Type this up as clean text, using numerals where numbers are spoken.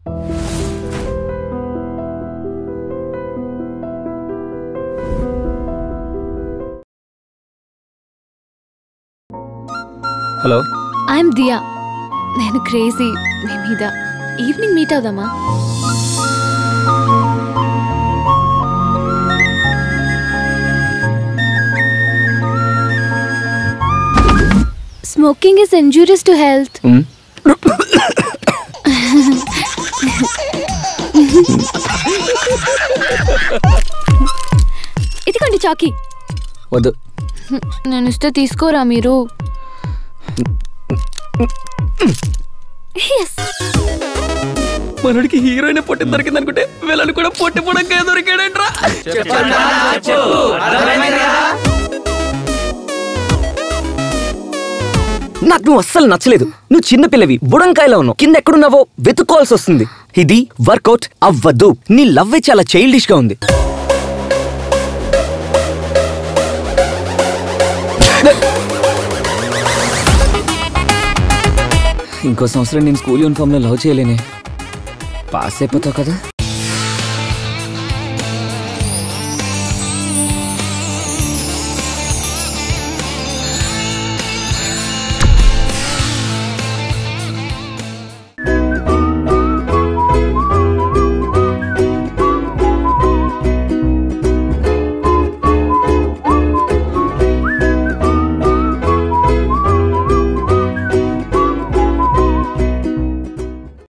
Hello, I'm దియా. నేను crazy మీ మీద. ఈవినింగ్ మీట్ అవుదామా? Smoking is injurious to health. ఇదిగోండి చాకీ. వద్దు. నేను ఇస్తే తీసుకోరా మీరు? మనోడికి హీరోయిన్ పొట్టి దొరికింది అనుకుంటే వీళ్ళని కూడా పొట్టి పొడకే దొరికాడంట్రా. నాకు నువ్వు అస్సలు నచ్చలేదు. నువ్వు చిన్నపిల్లవి, బుడంకాయలో ఉన్నావు. కింద ఎక్కడున్నావో వెతుక్కోవాల్సి వస్తుంది. ఇది వర్కౌట్ అవ్వద్దు. నీ లవ్ చాలా చైల్డిష్ గా ఉంది. ఇంకో సంవత్సరం నేను స్కూల్ యూనిఫామ్ లో లవ్ చేయలేనే. పాస్ అయిపోతావు కదా.